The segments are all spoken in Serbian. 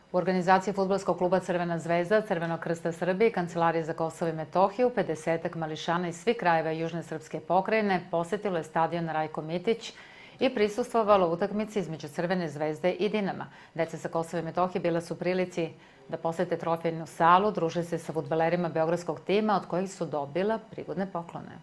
U organizaciji fudbalskog kluba Crvena zvezda, Crvenog krsta Srbije i Kancelarije za Kosovo i Metohiju, 50-ak mališana iz svih krajeva južne srpske pokrajine posetilo je stadion Rajko Mitić i prisustvovalo utakmici između Crvene zvezde i Dinama. Deca sa Kosova i Metohije bila su u prilici da posete trofejnu salu, druže se sa fudbalerima beogradskog tima, od kojih su dobila prigodne poklone.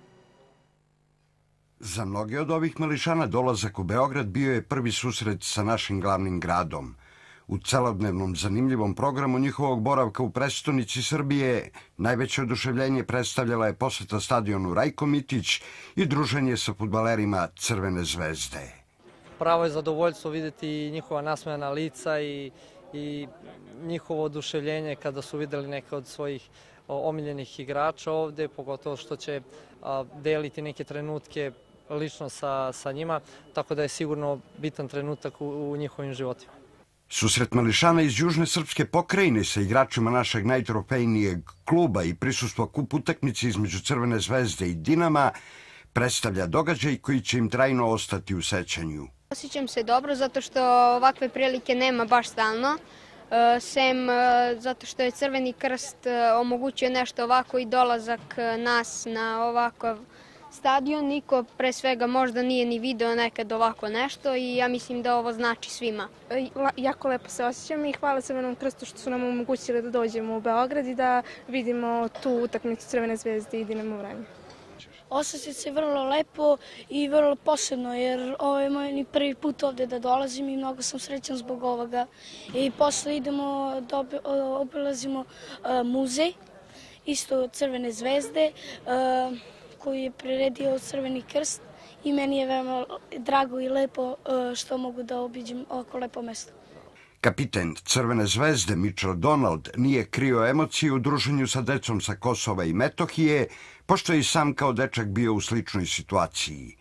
Za mnoge od ovih mališana dolazak u Beograd bio je prvi susret sa našim glavnim gradom. U celodnevnom zanimljivom programu njihovog boravka u prestonici Srbije najveće oduševljenje predstavljala je poseta stadionu Rajko Mitić i druženje sa fudbalerima Crvene zvezde. Pravo je zadovoljstvo vidjeti njihova nasmejana lica i njihovo oduševljenje kada su videli neke od svojih omiljenih igrača ovde, pogotovo što će deliti neke trenutke lično sa njima, tako da je sigurno bitan trenutak u njihovim životima. Susret mališana iz južne srpske pokrajine sa igračima našeg najtrofejnijeg kluba i prisustvo kup utakmice između Crvene zvezde i Dinama predstavlja događaj koji će im trajno ostati u sećanju. Osjećam se dobro zato što ovakve prilike nema baš stalno, sem zato što je Crveni krst omogućio nešto ovako i dolazak nas na ovakav stadion. Niko pre svega možda nije ni video nekad ovako nešto i ja mislim da ovo znači svima. Jako lepo se osjećam i hvala Crvenom krstu što su nam omogućili da dođemo u Beograd i da vidimo tu utakmicu Crvene zvezde i Dinamo Vranje. Osjećam se vrlo lepo i vrlo posebno jer ovo je moj prvi put ovde da dolazim i mnogo sam srećan zbog ovoga. I posle idemo da obilazimo muzej, isto Crvene zvezde, koji je priredio Crveni krst i meni je veoma drago i lepo što mogu da obiđem ovako lepo mesto. Kapiten Crvene zvezde Mitchell Donald nije krio emocije u druženju sa decom sa Kosova i Metohije, pošto je i sam kao dečak bio u sličnoj situaciji.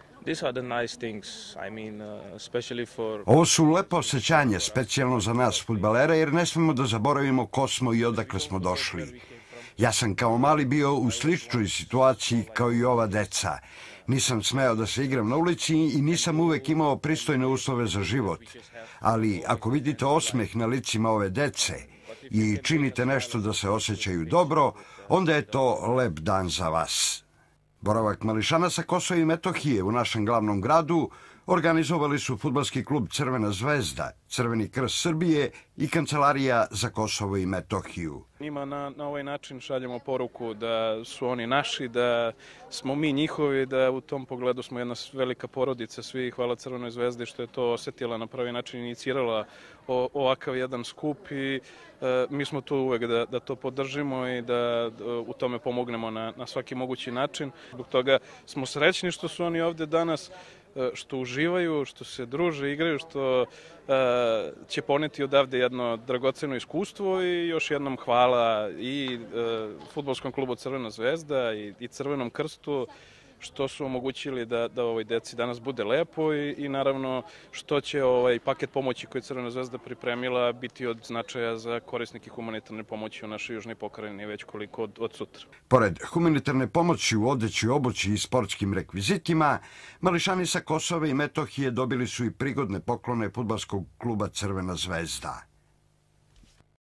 Ovo su lepo osjećanja, specijalno za nas fudbalera, jer ne smemo da zaboravimo ko smo i odakle smo došli. Ja sam kao mali bio u sličnoj situaciji kao i ova deca. Nisam smeo da se igram na ulici i nisam uvek imao pristojne uslove za život. Ali ako vidite osmeh na licima ove dece i činite nešto da se osjećaju dobro, onda je to lep dan za vas. Boravak mališana sa Kosova i Metohije u našem glavnom gradu organizovali su fudbalski klub Crvena zvezda, Crveni krst Srbije i Kancelarija za Kosovo i Metohiju. Njima na ovaj način šaljemo poruku da su oni naši, da smo mi njihovi, da u tom pogledu smo jedna velika porodica svi. Hvala Crvenoj zvezdi što je to osetila na pravi način, inicirala ovakav jedan skup i mi smo tu uvek da to podržimo i da u tome pomognemo na svaki mogući način. Zbog toga smo srećni što su oni ovde danas, što uživaju, što se druže, igraju, što će poneti odavde jedno dragoceno iskustvo i još jednom hvala i fudbalskom klubu Crvena zvezda i Crvenom krstu što su omogućili da ovoj deci danas bude lepo i naravno što će ovaj paket pomoći koji je Crvena zvezda pripremila biti od značaja za korisnike humanitarne pomoći u našoj južnoj pokrajini već koliko od sutra. Pored humanitarne pomoći u odeći, obući i sportskim rekvizitima, mališani sa Kosova i Metohije dobili su i prigodne poklone fudbalskog kluba Crvena zvezda.